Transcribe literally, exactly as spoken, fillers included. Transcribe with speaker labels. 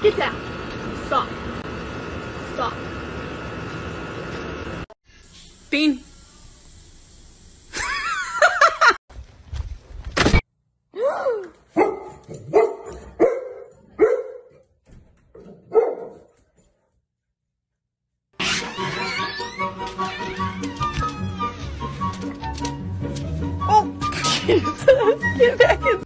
Speaker 1: Get down. Stop. Stop. Bean. Oh, get back inside.